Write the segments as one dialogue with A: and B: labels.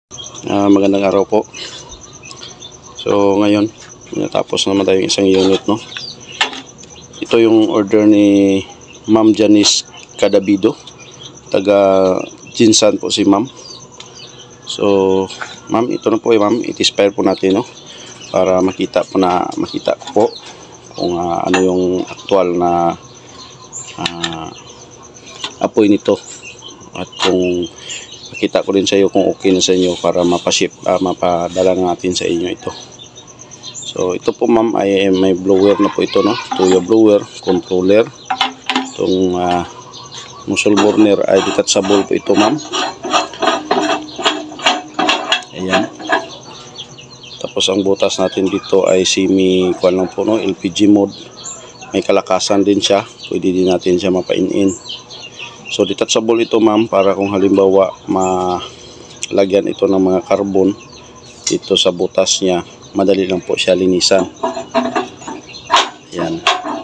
A: Magandang araw po. So ngayon, natapos naman tayo isang unit, no? Ito yung order ni Ma'am Janice Cadavido, taga Jinsan po si Ma'am. So Ma'am, ito na po Ma'am, i-expire po natin, no? Para makita ko po kung ano yung actual na apoy nito, at kung makita ko rin sa iyo kung okay na sa inyo para mapadala natin sa inyo ito. So ito po Ma'am ay may blower na po ito, no? Tuyo blower, controller. Itong muzzle burner ay detachable po ito Ma'am. Ayan. Tapos ang butas natin dito ay semi-kuan lang po, no? LPG mode. May kalakasan din siya. Pwede din natin siya mapain-in. So detachable ito Ma'am, para kung halimbawa malagyan ito ng mga carbon dito sa butas niya, madali lang po siya linisan. Yan.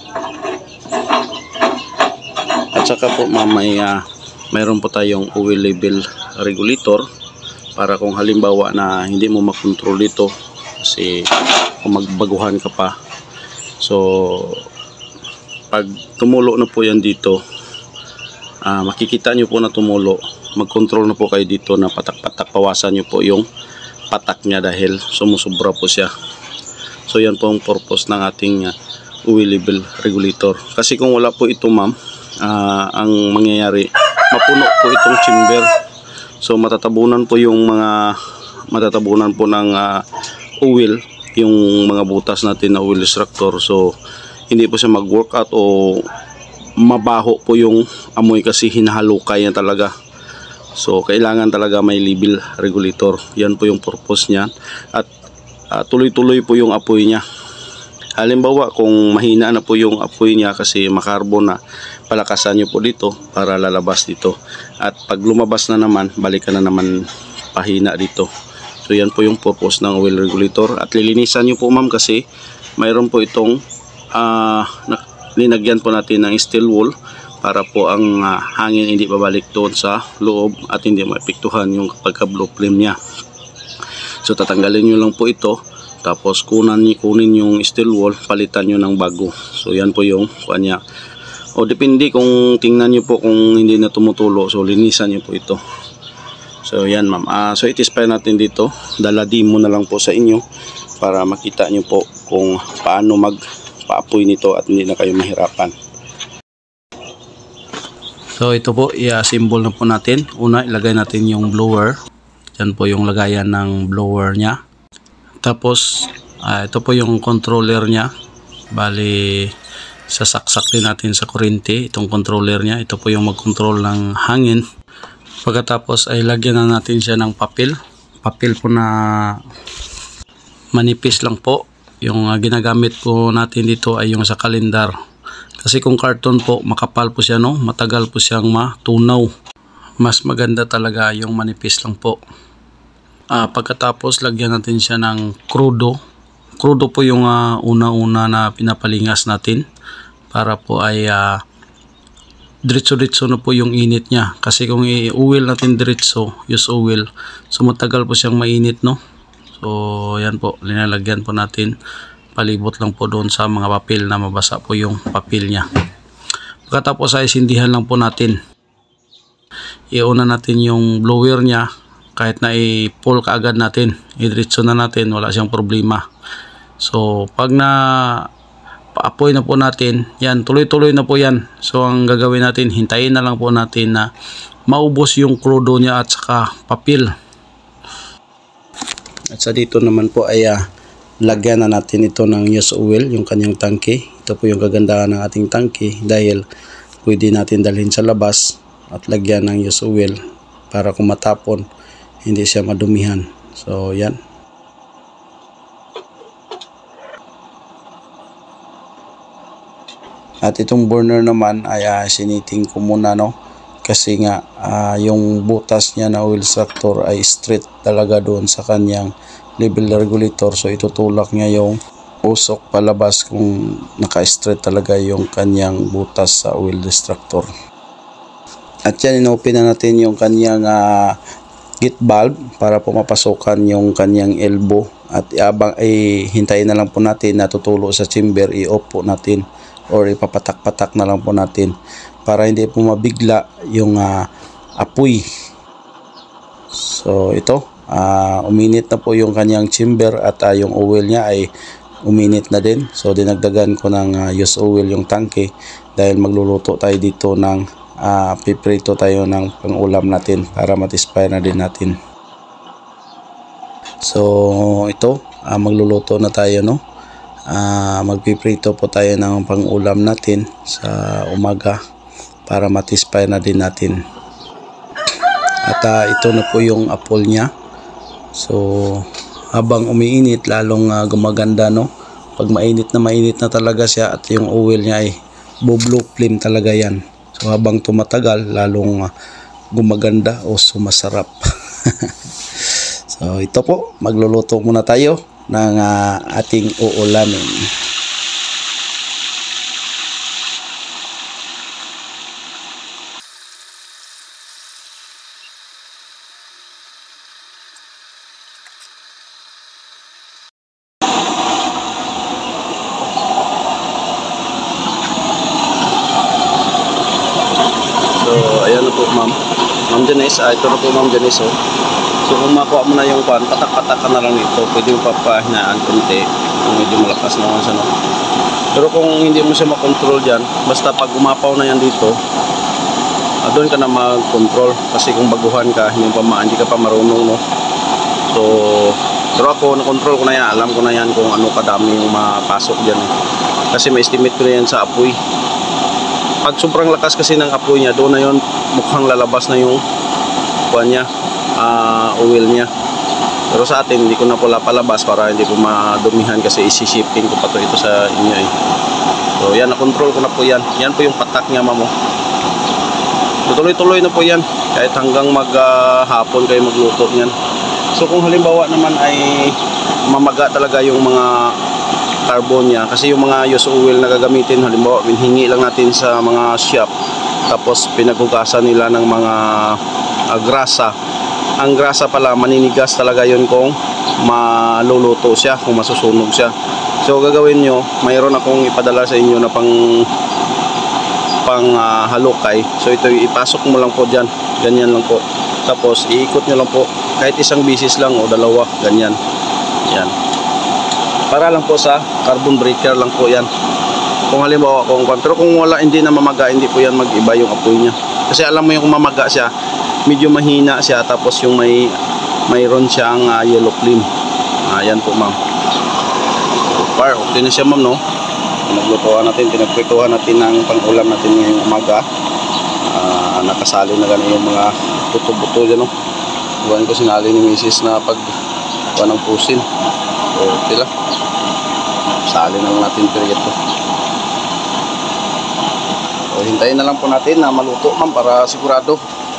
A: At saka po Ma'am, mayroon po tayong oil level regulator, para kung halimbawa na hindi mo makontrol dito kasi kung magbaguhan ka pa, so pag tumulo na po yan dito, makikita nyo po na tumulo, mag-control na po kayo dito na patak-patak, pawasan nyo po yung patak nya dahil sumusubra po siya. So yan po ang purpose ng ating oil level regulator. Kasi kung wala po ito Ma'am, ang mangyayari, mapuno po itong chamber. So matatabunan po yung matatabunan po ng oil, yung mga butas natin na oil extractor. So hindi po siya mag-workout o mabaho po yung amoy kasi hinahalukay niya talaga. So kailangan talaga may level regulator. Yan po yung purpose niya, at tuloy-tuloy po yung apoy niya. Halimbawa kung mahina na po yung apoy niya kasi makarbon na, palakasan nyo po dito para lalabas dito, at pag lumabas na naman, balikan na naman pahina dito. So yan po yung purpose ng oil regulator, at lilinisan nyo po Ma'am kasi mayroon po itong linagyan po natin ng steel wool, para po ang hangin hindi babalik doon sa loob at hindi maapektuhan yung pagka-blow flame niya. So tatanggalin nyo lang po ito, tapos kunin yung steel wool, palitan nyo ng bago. So yan po yung kanya. O depende kung tingnan nyo po kung hindi na tumutulo, so linisan nyo po ito. So yan Ma'am, so i-test natin dito, dala demo na lang po sa inyo para makita nyo po kung paano magpaapoy nito at hindi na kayo mahirapan. So ito po, i-assemble na po natin. Una, ilagay natin yung blower. Yan po yung lagayan ng blower nya. Tapos ito po yung controller nya. Bali, sasaksak din natin sa kuryente itong controller nya. Ito po yung mag-control ng hangin. Pagkatapos ay lagyan na natin siya ng papel. Papel po na manipis lang po. Yung ginagamit po natin dito ay yung sa kalendar. Kasi kung karton po, makapal po siya, no? Matagal po siyang matunaw. Mas maganda talaga yung manipis lang po. Pagkatapos, lagyan natin siya ng krudo. Krudo po yung una-una na pinapalingas natin, para po ay diretso-diretso na po yung init niya. Kasi kung i-oil natin diretso, use oil, so matagal po siyang mainit, no? So yan po, linalagyan po natin. Palibot lang po doon sa mga papel na mabasa po yung papel niya. Pagkatapos ay sindihan lang po natin. Iuna natin yung blower niya, kahit na i-pull kaagad natin, i-diretso na natin, wala siyang problema. So pag na paapoy na po natin, yan, tuloy-tuloy na po yan. So ang gagawin natin, hintayin na lang po natin na maubos yung krudo niya at saka papel. At sa dito naman po ay lagyan na natin ito ng used oil, yung kanyang tangke. Ito po yung kagandahan ng ating tangke, dahil pwede natin dalhin sa labas at lagyan ng used oil para kung matapon, hindi siya madumihan. So yan. At itong burner naman ay siniting ko muna, no? Kasi nga yung butas niya na oil extractor ay straight talaga doon sa kanyang level regulator. So itutulak niya yung usok palabas kung naka-straight talaga yung kanyang butas sa oil extractor. At yan, inopen na natin yung kanyang gate valve para po mapasukan yung kanyang elbow, at hintayin na lang po natin na tutulo sa chamber, i-off po natin or ipapatak-patak na lang po natin para hindi po mabigla yung apoy. So ito, uminit na po yung kanyang chamber at yung oil niya ay uminit na din. So dinagdagan ko ng used oil yung tangke dahil magluluto tayo dito ng piprito tayo ng pang-ulam natin para matispay na din natin. So ito, magluluto na tayo, no? Magpiprito po tayo ng pang-ulam natin sa umaga para matispay na din natin. At ito na po yung apple niya. So habang umiinit lalong gumaganda, no? Pag mainit na talaga siya at yung oil niya ay blue flame talaga yan. So habang tumatagal lalong gumaganda o sumasarap. So ito po, magluluto muna tayo ng ating uulamin. So ayan na po Ma'am Janice, ito na po Ma'am Janice, oh. So kung makuha mo na yung pan, patak-patak ka na lang dito, pwede mo papahinaan konti kung medyo malakas naman siya, no? Pero kung hindi mo siya makontrol dyan, basta pag umapaw na yan dito, doon ka na mag-control, kasi kung baguhan ka, hindi ka pa marunong, no? So pero ako, na-control ko na yan, alam ko na yan kung ano kadami yung mapasok dyan, eh. Kasi may estimate ko na yan sa apoy. Pag sobrang lakas kasi ng apoy niya, doon na yun mukhang lalabas na yung kuha niya, oil niya. Pero sa atin hindi ko na pala palabas para hindi po madumihan, kasi isi-shifting ko pa to ito sa inyo, eh. So yan, na-control ko na po yan. Yan po yung patak niya, mamo. Tuloy-tuloy na po yan kahit hanggang maghapon kayo magluto niyan. So kung halimbawa naman ay mamaga talaga yung mga carbon niya, kasi yung mga used oil na gagamitin, halimbawa hingi lang natin sa mga shop tapos pinaghugasan nila ng mga grasa. Ang grasa pala maninigas talaga yun kung maluluto siya, kung masusunog siya. So gagawin nyo, mayroon akong ipadala sa inyo na pang halukay. So ito ipasok mo lang po dyan, ganyan lang po, tapos iikot nyo lang po kahit isang bisis lang o dalawa, ganyan. Yan, para lang po sa carbon breaker lang po yan. Kung halimbawa pero kung wala, hindi na mamaga, hindi po yan mag-iba yung apoy niya. Kasi alam mo yung kung mamaga siya, medyo mahina siya, tapos yung mayroon siyang yellow flame. Ayan po ma'am. Par, okay na siya ma'am, no? Pinaglutuan natin, pinagprituhan natin ng pang-ulam natin ngayong umaga. Nakasali na gano'n yung mga buto-buto dyan, no? Buwan ko sinali ni Mrs. na pag ng pusin. Okay lang. Sali na lang natin pirito. So hintayin na lang po natin na maluto ma'am para sigurado.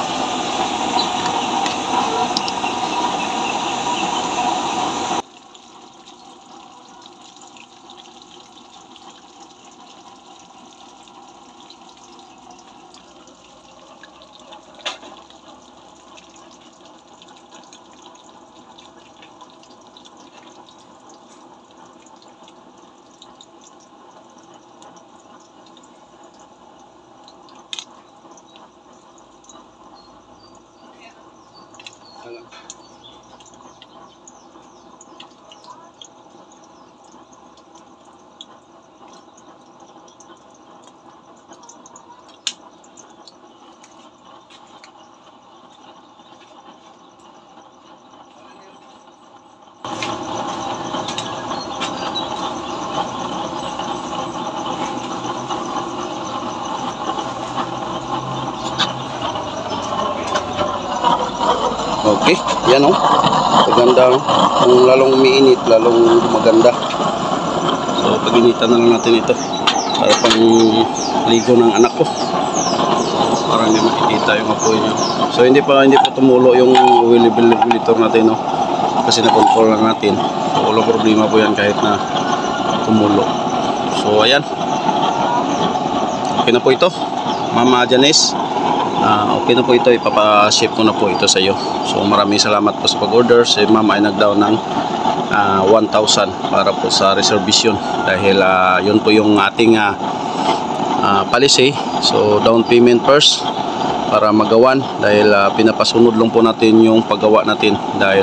A: Okay, yan o. Maganda, kung lalong umiinit, lalong maganda. So pag-initan na lang natin ito para pang ligo ng anak ko, para hindi makikita yung apoy niya. So hindi po tumulo yung oil regulator natin, no? Kasi na-control lang natin. So walang problema po yan kahit na tumulo. So ayan, okay na po ito Mama Janice. okay na po ito, ipapa-ship ko na po ito sa iyo. So maraming salamat po sa pag-order. Si ma'am ay nag-down ng 1,000 para po sa reservation dahil yun po yung ating policy. So down payment first para magawan dahil pinapasunod lang po natin yung paggawa natin dahil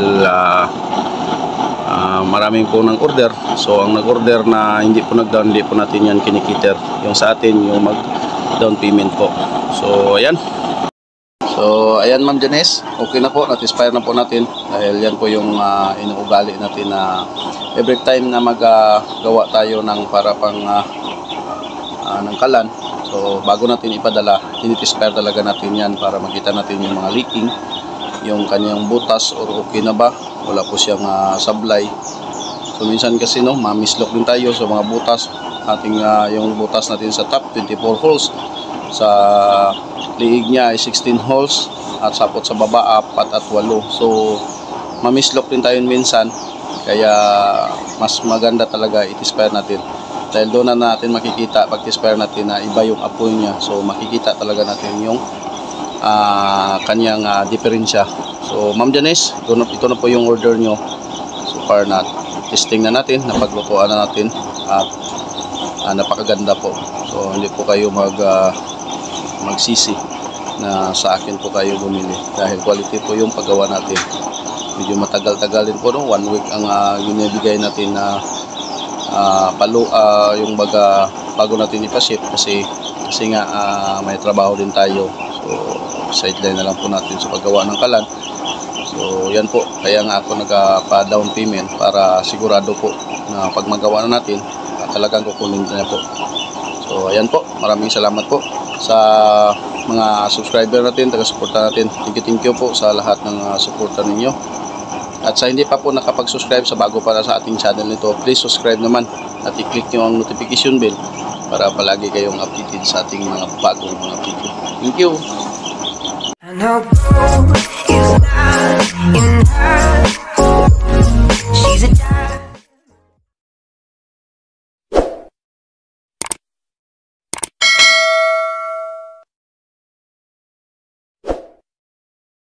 A: maraming po ng order. So ang nag-order na hindi po nag-down, hindi po natin yan kinikiter. Yung sa atin yung mag down payment po. So ayan. So ayan Ma'am Janice, okay na po, nat-expire na po natin dahil yan po yung inuugali natin na every time na maggawa tayo ng para pang ng kalan. So bago natin ipadala, tinit-expire talaga natin yan para makita natin yung mga leaking, yung kanyang butas or okay na ba, wala po siyang sablay. So minsan kasi no, ma-mislock din tayo sa mga butas. Ating yung butas natin sa top 24 holes, sa liig niya ay 16 holes at sapot sa baba 4 at 8. So ma-mislock din tayo minsan, kaya mas maganda talaga i-expire natin dahil doon na natin makikita pag expire natin na iba yung apoy niya. So makikita talaga natin yung kanyang diferensya. So Ma'am Janice, ito na po yung order nyo. So far na testing na natin, napaglutuan na natin at napakaganda po. So hindi po kayo magsisi na sa akin po kayo bumili dahil quality po yung paggawa natin. Medyo matagal-tagal din po, no? 1 week ang ginibigay natin na yung baga bago natin ipaship kasi nga may trabaho din tayo. So sideline na lang po natin sa paggawa ng kalan. So yan po, kaya nga ako nagpa-down payment para sigurado po na pag magawa na natin talagang kukunin na po. So ayan po, maraming salamat po sa mga subscriber natin, taga-suporta natin. Thank you po sa lahat ng suporta ninyo. At sa hindi pa po nakapag-subscribe sa bago para sa ating channel nito, please subscribe naman at i-click nyo ang notification bell para palagi kayong updated sa ating mga bagong mga video. Thank you!